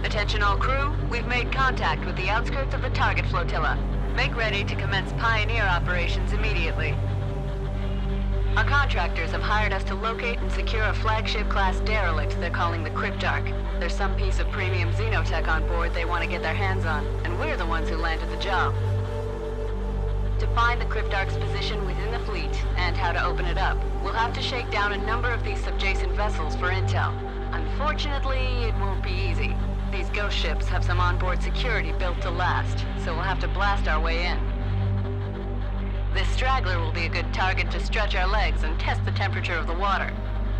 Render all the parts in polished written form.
Attention all crew, we've made contact with the outskirts of the target flotilla. Make ready to commence pioneer operations immediately. Our contractors have hired us to locate and secure a flagship-class derelict they're calling the CRYPTARK. There's some piece of premium xenotech on board they want to get their hands on, and we're the ones who landed the job. To find the CRYPTARK's position within the fleet and how to open it up, we'll have to shake down a number of these subjacent vessels for intel. Unfortunately, it won't be easy. These ghost ships have some onboard security built to last, so we'll have to blast our way in. This straggler will be a good target to stretch our legs and test the temperature of the water.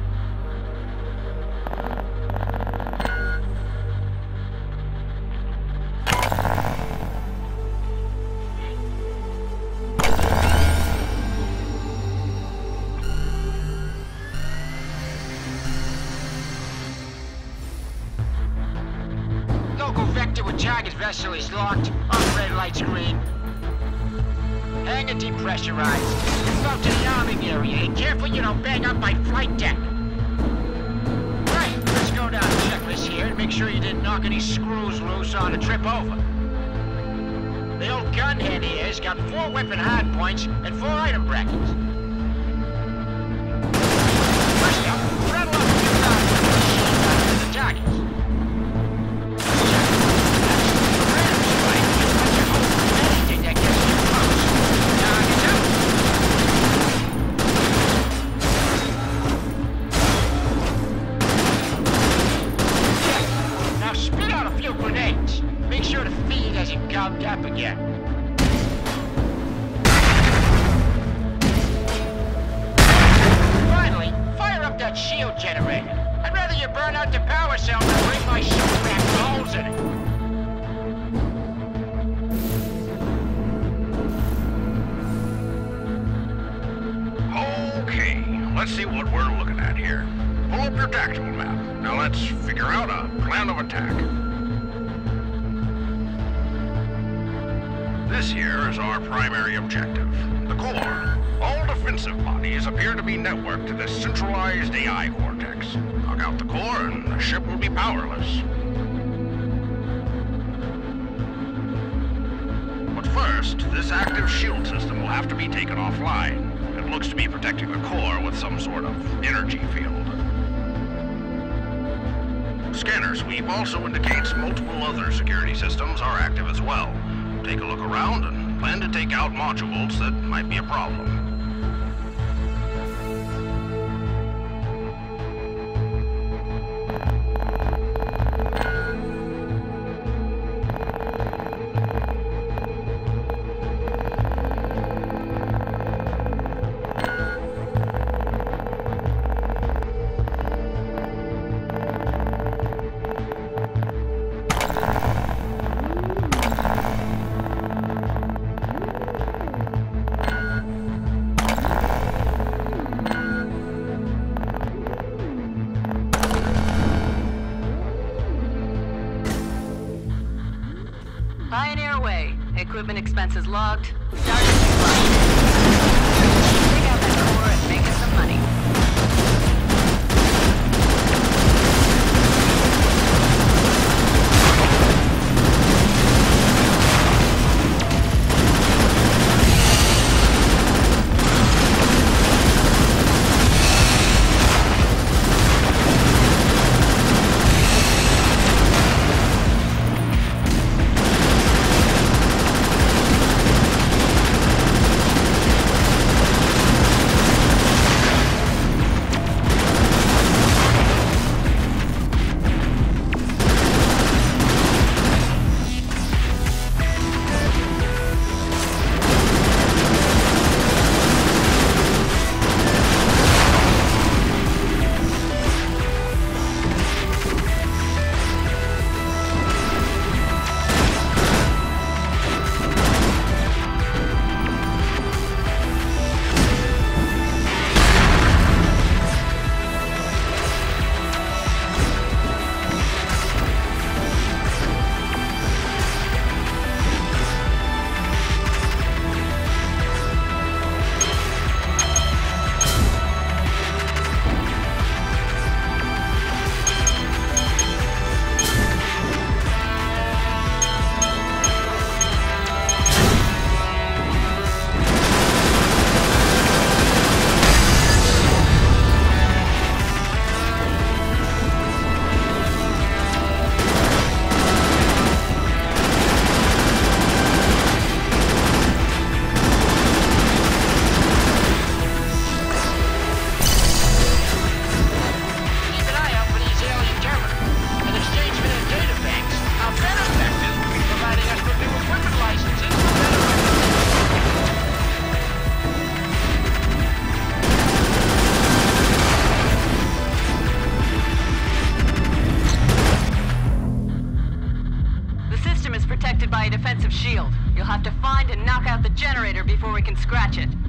Local vector with target vessel is locked. On red light screen. Hangar depressurized. Move out to the arming area and careful you don't bang up my flight deck. Right, let's go down the checklist here and make sure you didn't knock any screws loose on the trip over. The old gunhead here's got 4 weapon hardpoints and 4 item brackets. First up, rattle off a few the targets. Grenades. Make sure the feed hasn't gummed up again. Finally, fire up that shield generator. I'd rather you burn out the power cell than bring my ship back with holes in it. Okay, let's see what we're looking at here. Pull up your tactical map. Now let's figure out a plan of attack. This here is our primary objective, the core. All defensive bodies appear to be networked to this centralized AI vortex. Knock out the core and the ship will be powerless. But first, this active shield system will have to be taken offline. It looks to be protecting the core with some sort of energy field. Scanner sweep also indicates multiple other security systems are active as well. Take a look around and plan to take out modules that might be a problem. Pioneer away. Equipment expenses logged. Starting to fly. Take out that core and make us some money. generator before we can scratch it.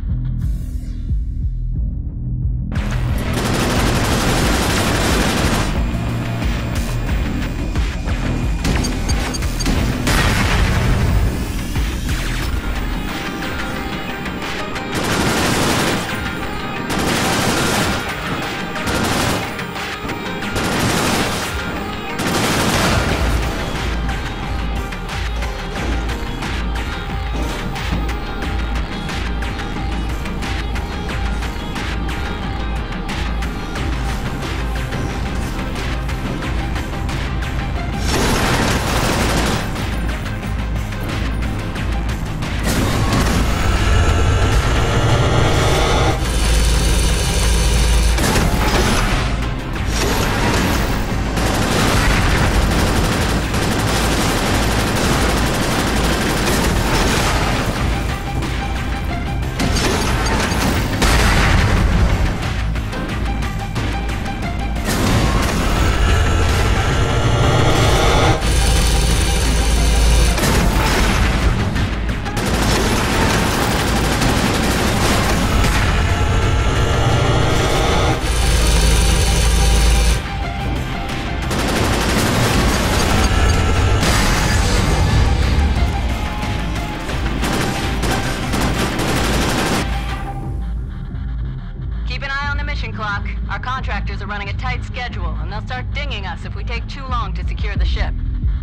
Clock. Our contractors are running a tight schedule, and they'll start dinging us if we take too long to secure the ship.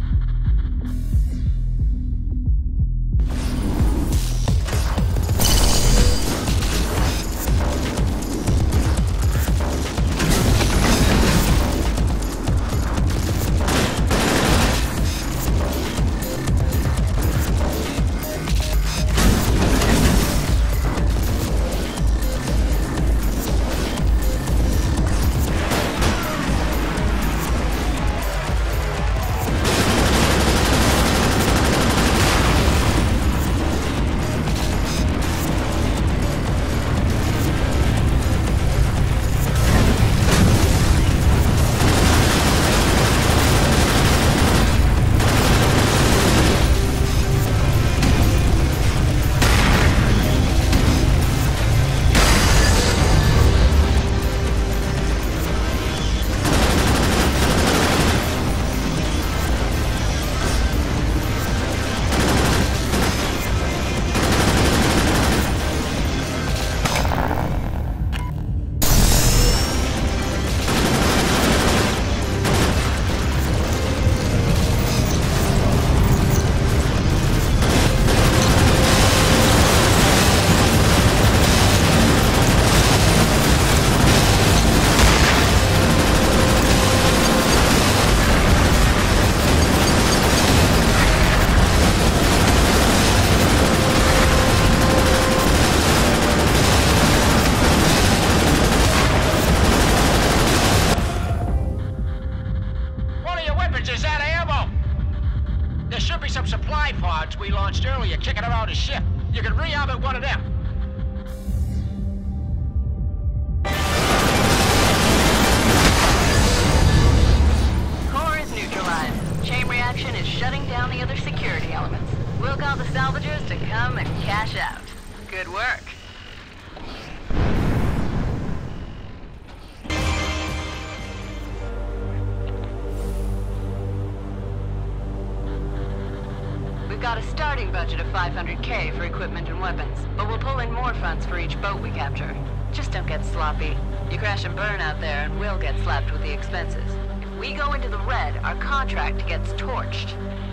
We launched earlier, kicking around a ship. You can rearm at one of them. Core is neutralized. Chain reaction is shutting down the other security elements. We'll call the salvagers to come and cash out. Good work. We've got a starting budget of $500K for equipment and weapons, but we'll pull in more funds for each boat we capture. Just don't get sloppy. You crash and burn out there and we'll get slapped with the expenses. If we go into the red, our contract gets torched.